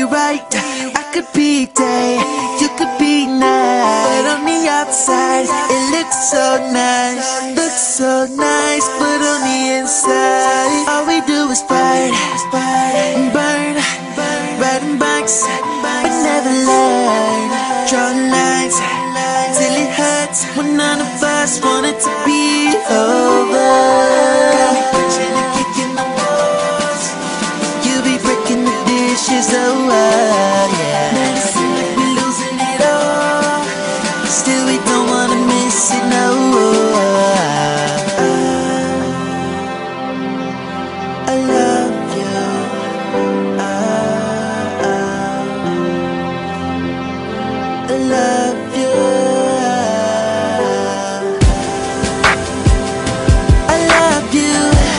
right, I could be day, you could be night. But on the outside, it looks so nice. Looks so nice, but on the inside, all we do is fight and burn, riding bikes, but never learn. Draw lines till it hurts when none of us want it to be over. Oh, yeah. Man, it seems like we're losing it all. Still, we don't wanna miss it, no. I love you. I love you. I love you.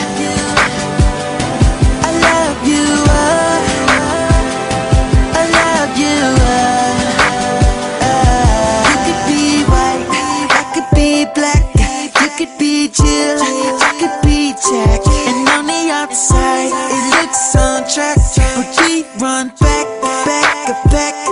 I love you. Chill, I could be Jack, and on the outside it looks untracked, but we run back, back, back.